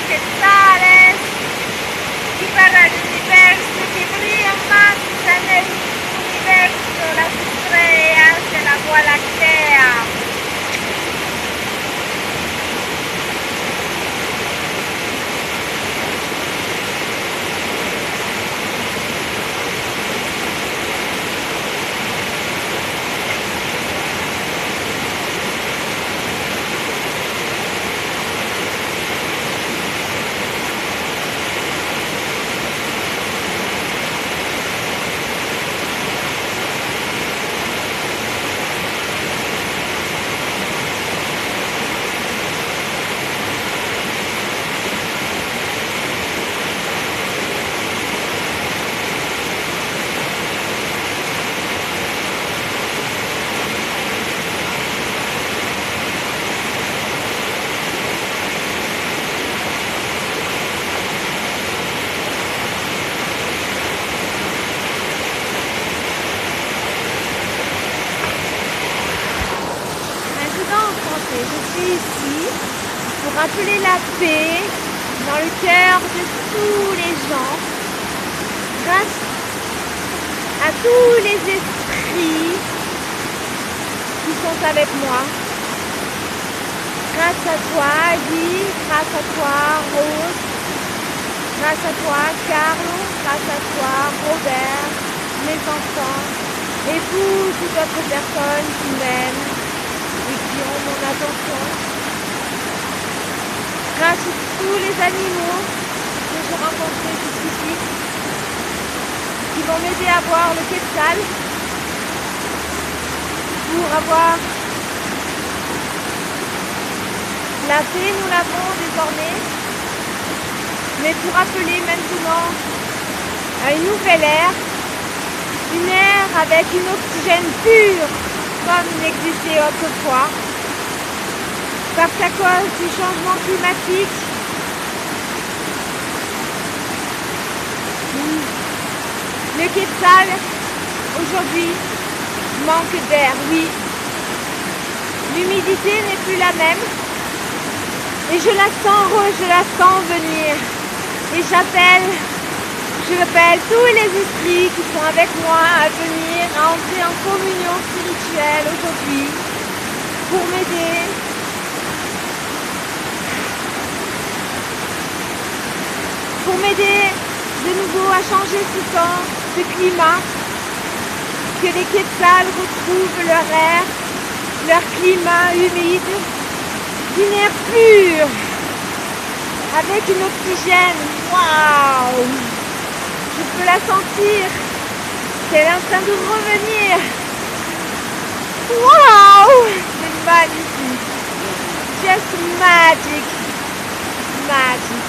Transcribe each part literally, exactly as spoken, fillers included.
quetzales y para el universo que brilla más en el universo, las estrellas de la Voie Láctea. Je suis ici pour rappeler la paix dans le cœur de tous les gens, grâce à tous les esprits qui sont avec moi, grâce à toi Adi, grâce à toi Rose, grâce à toi Carlo, grâce à toi Robert, mes enfants et toutes les autres personnes qui m'aiment et qui ont mon attention. Grâce à tous les animaux que j'ai rencontrés jusqu'ici, qui vont m'aider à voir le quetzal, pour avoir la paix, nous l'avons désormais, mais pour appeler maintenant à une nouvelle ère, une ère avec une oxygène pure, comme il existait autrefois, parce qu'à cause du changement climatique, le quetzal aujourd'hui manque d'air, oui. L'humidité n'est plus la même et je la sens, je la sens venir. Et j'appelle, je rappelle tous les esprits qui sont avec moi à venir, à entrer en communion spirituelle aujourd'hui pour m'aider. Pour m'aider de nouveau à changer ce temps, ce climat, que les quetzals retrouvent leur air, leur climat humide, d'une air pur, avec une oxygène. Waouh! Je peux la sentir, qu'elle est en train de revenir. Waouh! C'est magnifique. Just magic. Magic.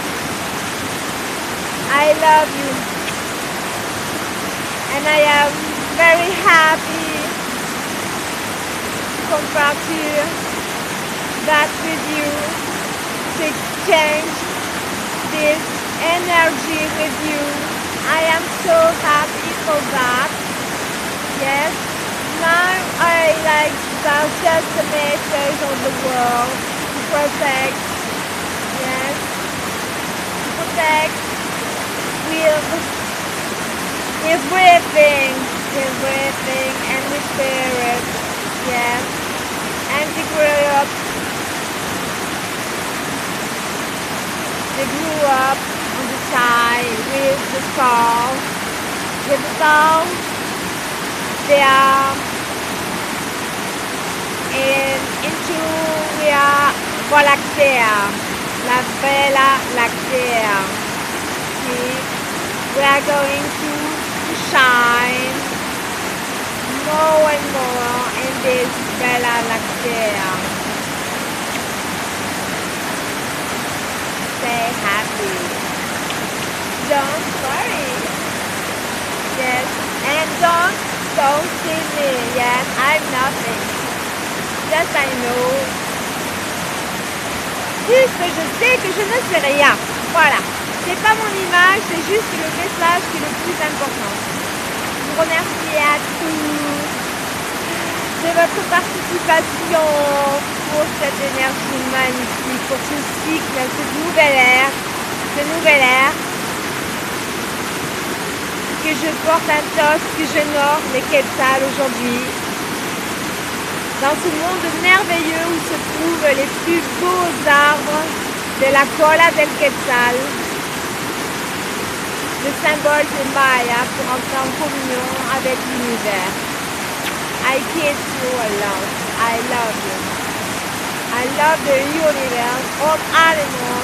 I love you. And I am very happy to come to that with you, to exchange this energy with you. I am so happy for that. Yes. Now I like that just the message of the world to protect. Yes. To protect with everything, everything, and with spirit. Yes. And to grow up. They grew up on the side with the soul. With the soul, they are in, into we are Voie Láctea, la Bella Láctea. See, we are going to, to shine more and more in this Bella Láctea. Stay happy. Don't worry. Yes. And don't don't see me. Yes, I'm nothing. Just I know. Juste je sais que je ne suis rien. Voilà. C'est pas mon image, c'est juste le message qui est le plus important. Je vous remercie à tous de votre participation pour cette énergie magnifique, pour ce cycle, cette nouvelle ère. nouvel air, que je porte un toast, que j'honore les Quetzals aujourd'hui, dans ce monde merveilleux où se trouvent les plus beaux arbres de la cola del Quetzal, le symbole de Maya pour entrer en communion avec l'univers. I kiss you a lot. I love you. I love the universe, all animals,